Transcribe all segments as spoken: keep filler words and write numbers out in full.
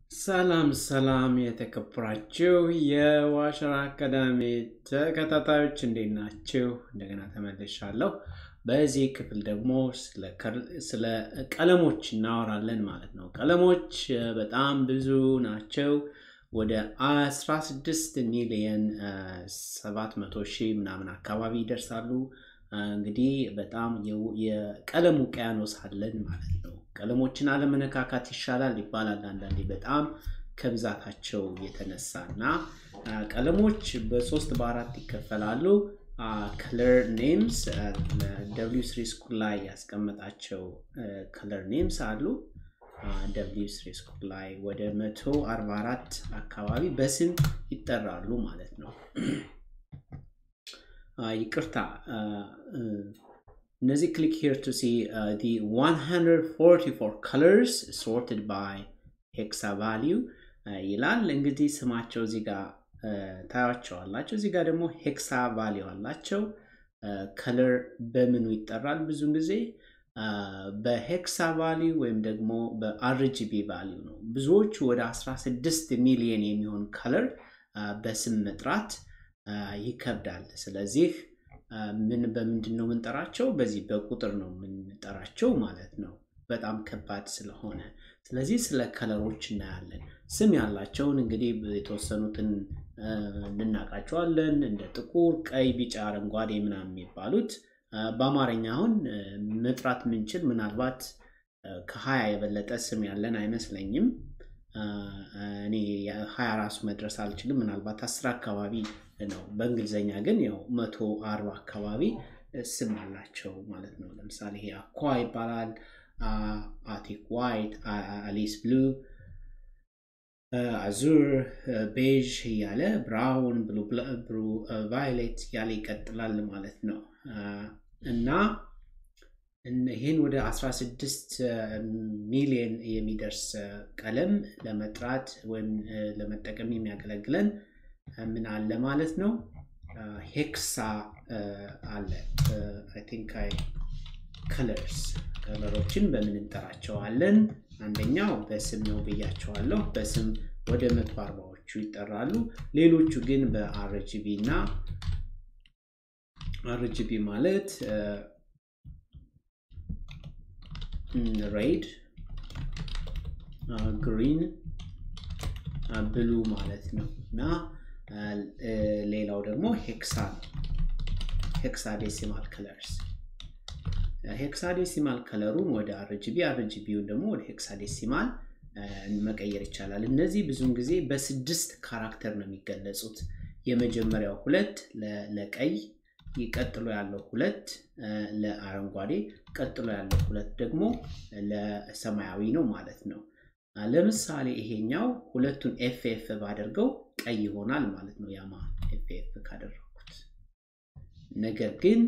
ሰላም ሰላም የተከበራችሁ የዋሸራ አካዳሚ ተከታታዮች እንዴት ናችሁ? እንደገና ተመልሻለሁ። በዚህ ክፍል ደግሞ ስለ ስለ ቀለሞች እናወራለን ማለት ነው። ቀለሞች በጣም ብዙ ናቸው። ወደ አስራ ስድስት ሚሊዮን ሰባት መቶ ሺህ ምናምን አካባቢ ይደርሳሉ። እንግዲህ በጣም የቀለም ውቅያኖስ አለን ማለት ነው። ቀለሞችን አለመነካካት ይሻላል ይባላል አንዳንዴ በጣም ከብዛታቸው የተነሳና ቀለሞች በሶስት በአራት ይከፈላሉ። color names W three ስኩል ላይ ያስቀመጣቸው color names አሉ። W three ስኩል ላይ ወደ one forty-four አካባቢ በስም ይጠራሉ ማለት ነው። ይቅርታ Nazi click here to see uh, the one hundred forty-four colors sorted by hexa value ይላል እንግዲህ ስማቸው እዚህ ጋር ታያቸዋላችሁ እዚህ ጋር ደግሞ hexa value አላቸው color በምኑ ይጠራል ብዙ ጊዜ በhexa value ወይም ደግሞ በRGB value ነው ብዙዎች ወደ አስራ ስድስት ሚሊዮን የሚሆን color በስም መጥራት ይከብዳል ስለዚህ ምን በመንድነው መንጠራቸው በዚህ በቁጥር ነው መንጠራቸው ማለት ነው በጣም ከባድ ስለሆነ ስለዚህ ስለ ከለሮች እናያለን ስም ያላቸውን እንግዲህ የተወሰኑትን እንናቃቸዋለን እንደ ጥቁር ቀይ ቢጫ አረንጓዴ ምናምን የሚባሉት በአማርኛ አሁን መጥራት ምንችል ምናልባት ከ20 የበለጠ ስም ያለን አይመስለኝም እኔ ሀያ ራሱ መድረስ አልችልም ምናልባት አስር አካባቢ ነው በእንግሊዘኛ ግን ያው one forty አካባቢ ስም አላቸው ማለት ነው ለምሳሌ ይሄ አኳ ይባላል አቲክ ዋይት አሊስ ብሉ አዙር ቤጅ ያለ ብራውን ብሉ ብሉ ቫዮሌት ያለ ይቀጥላል ማለት ነው እና ይሄን ወደ አስራ ስድስት ሚሊዮን የሚደርስ ቀለም ለመጥራት ወይም ለመጠቀም የሚያገለግለን ምን አለ ማለት ነው hexa አለ I think I colors colorዎችን በምን እንጠራቸዋለን አንደኛው በስም ነው ብያቸዋለሁ በስም ወደ one forty ይጠራሉ ሌሎቹ ግን በRGB እና RGB ማለት red green blue ማለት ነውና ሌላው ደግሞ hexa hexadecimal colors hexadecimal colorውን ወደ RGB RGBውን ደግሞ ወደ hexadecimal መቀየር ይቻላል እነዚህ ብዙን ጊዜ በስድስት ካራክተር ነው የሚገለጹት የመጀመሪያው ሁለት ለቀይ ይቀጥሎ ያለው ሁለት ለአረንጓዴ ቀጥሎ ያለው ሁለት ደግሞ ለሰማያዊ ነው ማለት ነው ለምሳሌ ይሄኛው ሁለቱን ኤፍ ኤፍ ባደርገው ቀይ ይሆናል ማለት ነው ያማ ኤፍ ኤፍ ካደረኩት ነገር ግን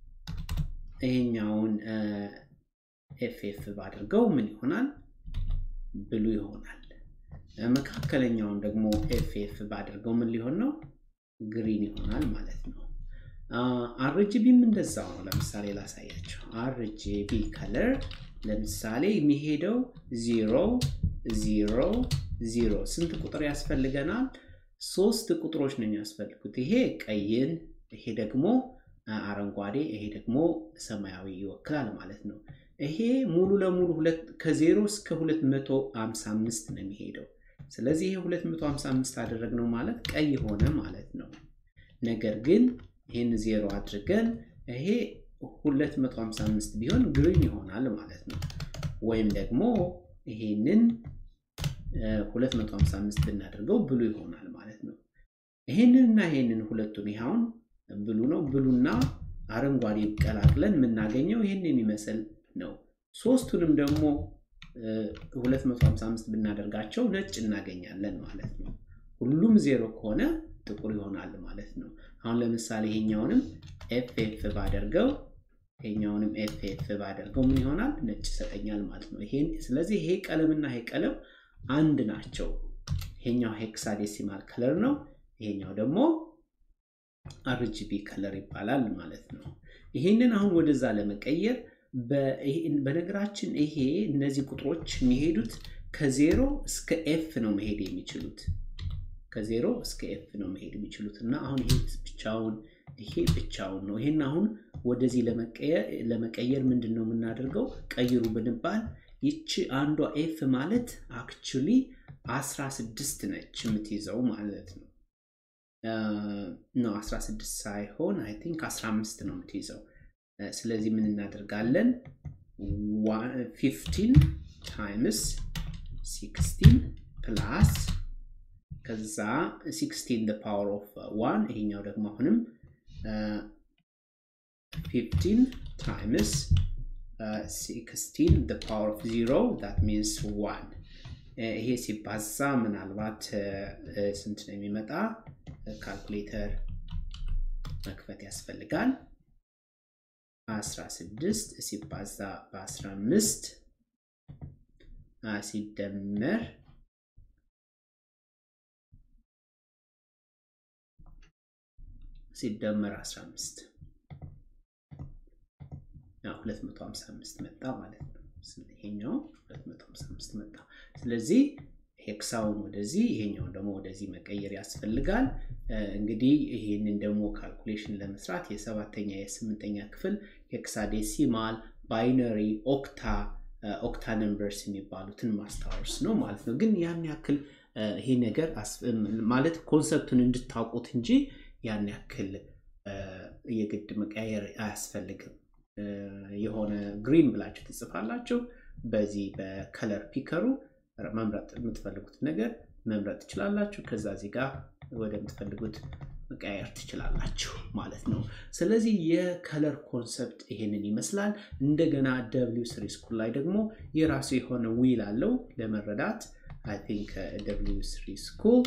ይሄኛውን ኤፍ ኤፍ ባደርገው ምን ይሆናል ብሉ ይሆናል መካከለኛውን ደግሞ ኤፍ ኤፍ ባደርገው ምን ሊሆን ነው ግሪን ይሆናል ማለት ነው RGBም እንደዛው ነው ለምሳሌ ላሳያችሁ RGB color ለምሳሌ የሚሄደው zero zero zero ስንት ቁጥር ያስፈልገናል ሶስት ቁጥሮች ነው የሚያስፈልጉት ይሄ ቀይን ይሄ ደግሞ አረንጓዴ ይሄ ደግሞ ሰማያዊ ይወክላል ማለት ነው ይሄ ሙሉ ለሙሉ ሁለት ከ0 እስከ ሁለት መቶ ሃምሳ አምስት ነው የሚሄደው ስለዚህ ይሄ ሁለት መቶ ሃምሳ አምስት አደረግነው ማለት ቀይ ሆነ ማለት ነው ነገር ግን ይሄን ዜሮ አድርገን ይሄ ሁለት መቶ ሃምሳ አምስት ቢሆን ግሪን ይሆናል ማለት ነው ወይም ደግሞ ይሄንን ሁለት መቶ ሃምሳ አምስት ብናደርገው ብሉ ይሆናል ማለት ነው ይሄንንና ይሄንን ሁለቱን ይሃውን ብሉ ነው ብሉና አረንጓዴ ቀላቅለን ምናገኘው ይሄን የሚመስል ነው ሶስቱንም ደግሞ ሁለት መቶ ሃምሳ አምስት ብናደርጋቸው ነጭ እናገኛለን ማለት ነው ሁሉም ዜሮ ከሆነ ጥቁር ይሆናል ማለት ነው አሁን ለምሳሌ ይሄኛውንም ኤፍ ኤፍ ባደርገው ይሄኛውንም ኤፍ ኤፍ ባደርገው ምን ይሆናል ነጭ ይሰጠኛል ማለት ነው ይሄን ስለዚህ ይሄ ቀለምና ይሄ ቀለም አንድ ናቸው ይሄኛው hexadecimal color ነው ይሄኛው ደግሞ RGB color ይባላል ማለት ነው ይሄንን አሁን ወደዛ ለመቀየር በነገራችን ይሄ እነዚህ ቁጥሮች የሚሄዱት ከዜሮ እስከ ኤፍ ነው መሄድ የሚችሉት ከዜሮ እስከ ኤፍ ነው መሄድ የሚችሉትና አሁን ይሄ ብቻውን ይሄ ብቻውን ነው ይሄን አሁን ወደዚህ ለመቀየር ለመቀየር ምንድነው የምናደርገው ቀይሩ ብንባል ይቺ አንዷ ኤፍ ማለት actually አስራ ስድስት ነች የምትይዘው ማለት ነው ነው አስራ ስድስት ሳይሆን I think አስራ አምስት ነው የምትይዘው ስለዚህ ምን እናደርጋለን fifteen times sixteen plus ከዛ sixteen the power of one ይሄኛው ደግሞ አሁንም fifteen times uh, sixteen the power of zero that means one ይሄ ሲባዛ ምናልባት ስንት ነው የሚመጣ ካልኩሌተር መክፈት ያስፈልጋል አስራ ስድስት ሲባዛ በ15 ሲደመር ሲደመር አስራ አምስት ያው ሁለት መቶ ሃምሳ አምስት መጣ ማለት ነው ስለዚህኛው ሁለት መቶ ሃምሳ አምስት መጣ ስለዚህ ሄክሳውን ወደዚህ ይሄኛው ደግሞ ወደዚህ መቀየር ያስፈልጋል እንግዲህ ይሄንን ደግሞ ካልኩሌሽን ለመስራት የሰባተኛ የስምንተኛ ክፍል ሄክሳዴሲማል ባይነሪ ኦክታ ኦክታ ነምበርስ የሚባሉትን ማስታወስ ነው ማለት ነው ግን ያን ያክል ይሄ ነገር ማለት ኮንሰፕቱን እንድታውቁት እንጂ ያን ያክል የግድ መቀየር አያስፈልግም የሆነ ግሪን ብላችሁ ትጽፋላችሁ በዚህ በከለር ፒከሩ መምረጥ የምትፈልጉት ነገር መምረጥ ትችላላችሁ ከዛ እዚህ ጋር ወደ የምትፈልጉት መቀየር ትችላላችሁ ማለት ነው ስለዚህ የከለር ኮንሰፕት ይሄንን ይመስላል እንደገና ደብሊው ስሪ ስኩል ላይ ደግሞ የራሱ የሆነ ዊል አለው ለመረዳት I think uh, ደብሊው ስሪ school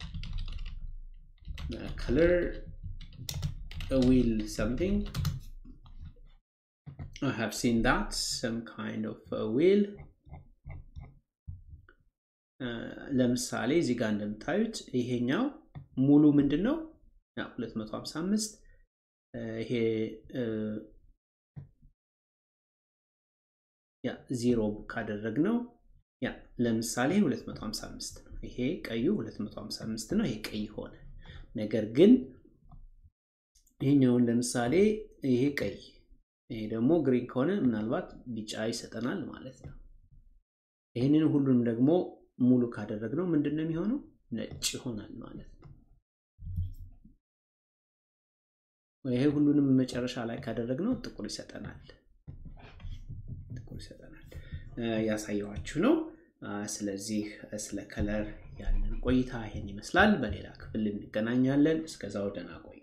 uh, color a wheel something I have seen that some kind of a wheel ለምሳሌ እዚህ ጋር እንደምታዩት ይሄኛው ሙሉ ምንድነው ያ ሁለት መቶ ሃምሳ አምስት ይሄ ያ ዜሮ ካደረግነው ያ ለምሳሌ ሁለት መቶ ሃምሳ አምስት ነው ይሄ ቀዩ ሁለት መቶ ሃምሳ አምስት ነው ይሄ ቀይ ሆነ ነገር ግን ይሄኛውን ለምሳሌ ይሄ ቀይ ይሄ ደግሞ ግሪን ከሆነ ምናልባት ቢጫ ይሰጠናል ማለት ነው ይሄንን ሁሉንም ደግሞ ሙሉ ካደረግነው ምንድነው የሚሆነው ነጭ ይሆናል ማለት ነው ይሄ ሁሉንም መጨረሻ ላይ ካደረግነው ጥቁር ይሰጠናል ጥቁር ይሰጠናል ያሳየዋችሁ ነው ስለዚህ ስለ ከለር ያለን ቆይታ ይሄን ይመስላል በሌላ ክፍል እንገናኛለን እስከዛው ደህና ቆዩ